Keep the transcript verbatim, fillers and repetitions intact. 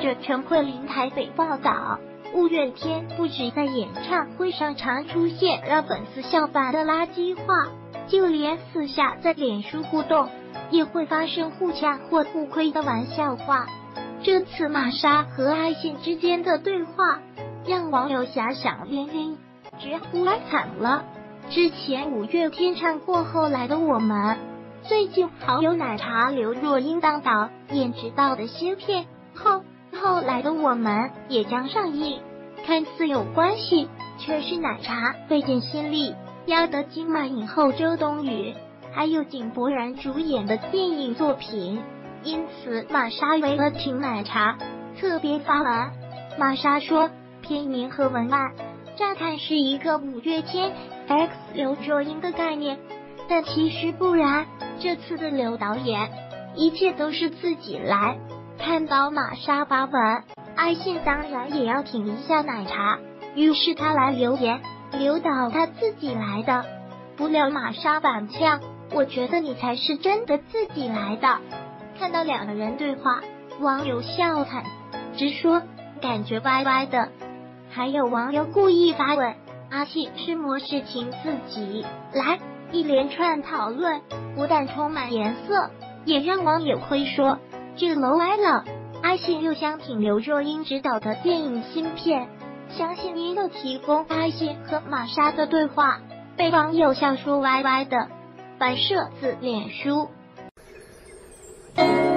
者陈慧琳台北报道，五月天不止在演唱会上常出现让粉丝笑翻的垃圾话，就连私下在脸书互动也会发生互呛或互亏的玩笑话。这次玛莎和阿信之间的对话让网友遐想连连，直呼太惨了。之前五月天唱过后来的我们，最近好友奶茶刘若英当导演执导的新片后后来的我们也将上映，看似有关系，却是奶茶费尽心力要得金马影后周冬雨还有井柏然主演的电影作品，因此玛莎为了请奶茶特别发文。玛莎说，片名和文案乍看是一个五月天 X 刘若英的概念，但其实不然，这次的刘导演一切都是自己来。看到玛莎发文，阿信当然也要挺一下奶茶，于是他来留言，刘导他自己来的。不料玛莎反呛，我觉得你才是真的自己来的。看到两个人对话，网友笑惨，直说感觉歪歪的。还有网友故意发问，阿信是模式请自己来，一连串讨论不但充满颜色，也让网友会说这楼歪了。阿信又想挺刘若英执导的电影新片，相信也有提供阿信和玛莎的对话，被网友笑说歪歪的。反射自脸书。